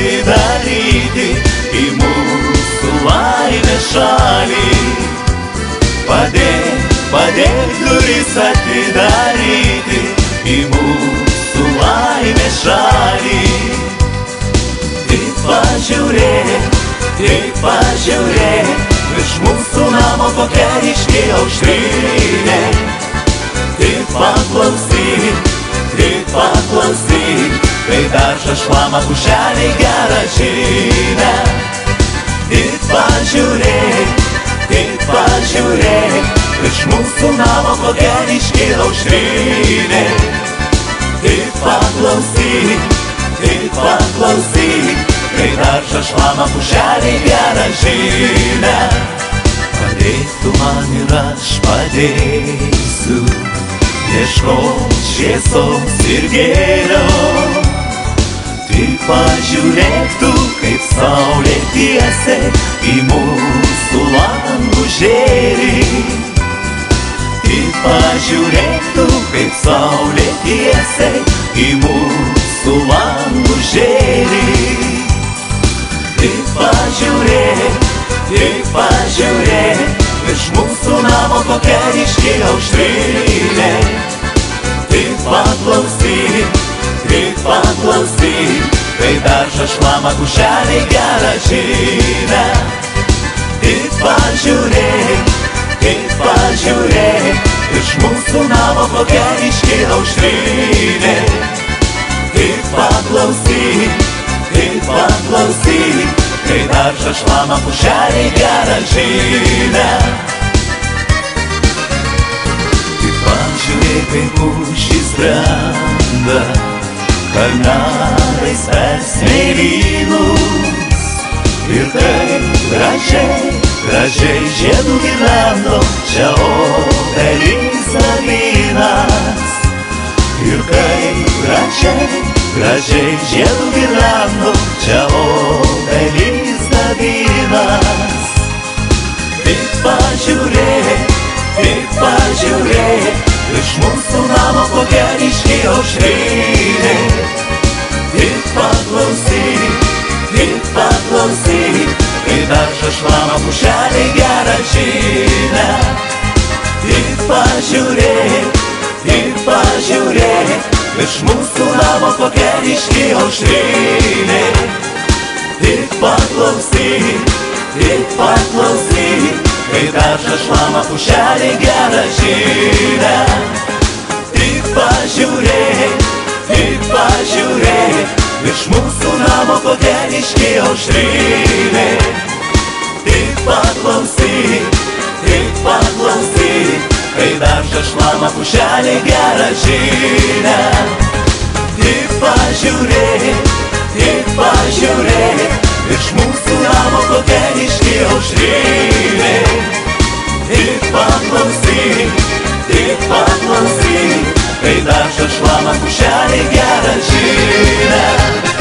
atidaryti į mūsų laimę šalį. Padėk duris atidaryti į mūsų laimę šalį. Tik pažiūrėk, virš mūsų namo kokia ryški aušrinė. Tik paklausyk, kai daržą šlama pušeliai gerą žinią. Tik pažiūrėk, virš mūsų namo kokia ryški aušrinė. Tik paklausyk, kai daržą šlama pušeliai gerą žinią. Padėk tu man ir aš padėsiu ieškot šviesos ir gėrio. Tik pažiūrėk tu, kaip saulė tiesiai į mūsų langų žėri. Tik pažiūrėk tu, kaip saulė tiesiai į mūsų langų žėri. Tik pažiūrėk, virš mūsų namo kokia ryški aušrinė. Tik paklausyk, kai daržą šlama pušeliai gerą žinią. Tik pažiūrėk, virš mūsų namo kokia ryški aušrinė. Tik paklausyk, kai daržą šlama pušeliai gerą žinią. Tik pažiūrėk, kaip pušys brenda kalnais per smėlynus. Ir kaip gražiai žiedų gyveno čia obelis alynas. Ir kaip gražiai žiedų gyveno čia obelis alynas. Tik pažiūrėk, virš mūsų namo kokia ryški aušrinė. Tik paklausyk, kai daržą šlama pušeliai gerą žinią. Tik pažiūrėk, virš mūsų namo kokia ryški aušrinė. Tik paklausyk, kai daržą šlama pušeliai gerą žinią. Tik pažiūrėk, virš mūsų namo kokia ryški aušrinė. Tik paklausyk, kai daržą šlama pušeliai gerą žinią. Tik pažiūrėk, virš mūsų namo kokia ryški aušrinė. Tik paklausyk, kai daržą šlama pušeliai gerą žinią.